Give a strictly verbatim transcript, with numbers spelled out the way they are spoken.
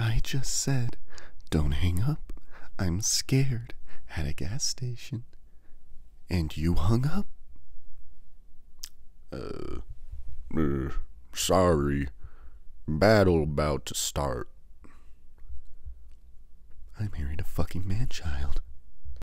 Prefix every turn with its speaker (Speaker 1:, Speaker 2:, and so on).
Speaker 1: I just said, don't hang up. I'm scared at a gas station. And you hung up?
Speaker 2: Uh, uh, sorry. Battle about to start.
Speaker 1: I married a fucking man-child.